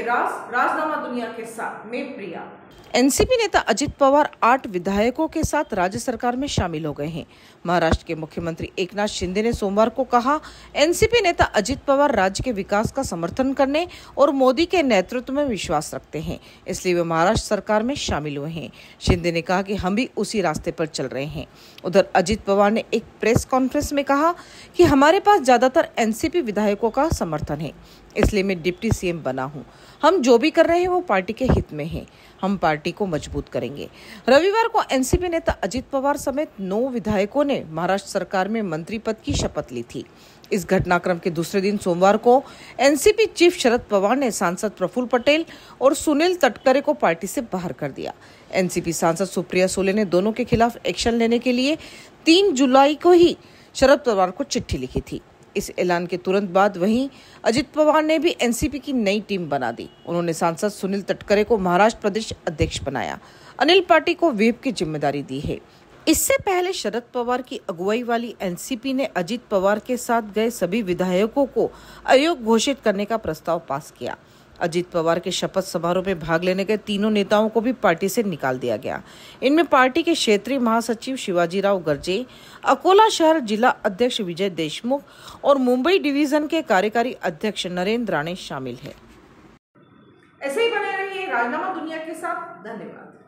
राजनामा दुनिया के साथ मैं प्रिया। एनसीपी नेता अजित पवार 8 विधायकों के साथ राज्य सरकार में शामिल हो गए हैं। महाराष्ट्र के मुख्यमंत्री एकनाथ शिंदे ने सोमवार को कहा, एनसीपी नेता अजित पवार राज्य के विकास का समर्थन करने और मोदी के नेतृत्व में विश्वास रखते हैं, इसलिए वे महाराष्ट्र सरकार में शामिल हुए हैं। शिंदे ने कहा कि हम भी उसी रास्ते पर चल रहे हैं। उधर अजित पवार ने एक प्रेस कॉन्फ्रेंस में कहा कि हमारे पास ज्यादातर एनसीपी विधायकों का समर्थन है, इसलिए मैं डिप्टी सीएम बना हूं। हम जो भी कर रहे हैं वो पार्टी के हित में है। हम पार्टी को मजबूत करेंगे। रविवार को एनसीपी नेता अजित पवार समेत 9 विधायकों ने महाराष्ट्र सरकार में मंत्री पद की शपथ ली थी। इस घटनाक्रम के दूसरे दिन सोमवार को एनसीपी चीफ शरद पवार ने सांसद प्रफुल्ल पटेल और सुनील तटकरे को पार्टी से बाहर कर दिया। एनसीपी सांसद सुप्रिया सुले ने दोनों के खिलाफ एक्शन लेने के लिए 3 जुलाई को ही शरद पवार को चिट्ठी लिखी थी। इस ऐलान के तुरंत बाद वहीं अजित पवार ने भी एनसीपी की नई टीम बना दी। उन्होंने सांसद सुनील तटकरे को महाराष्ट्र प्रदेश अध्यक्ष बनाया। अनिल पार्टी को व्हीप की जिम्मेदारी दी है। इससे पहले शरद पवार की अगुवाई वाली एनसीपी ने अजित पवार के साथ गए सभी विधायकों को अयोग्य घोषित करने का प्रस्ताव पास किया। अजित पवार के शपथ समारोह में भाग लेने गए तीनों नेताओं को भी पार्टी से निकाल दिया गया। इनमें पार्टी के क्षेत्रीय महासचिव शिवाजीराव गर्जे, अकोला शहर जिला अध्यक्ष विजय देशमुख और मुंबई डिवीजन के कार्यकारी अध्यक्ष नरेंद्र राणे शामिल है। ऐसे ही बने रहिए राजनामा दुनिया के साथ। धन्यवाद।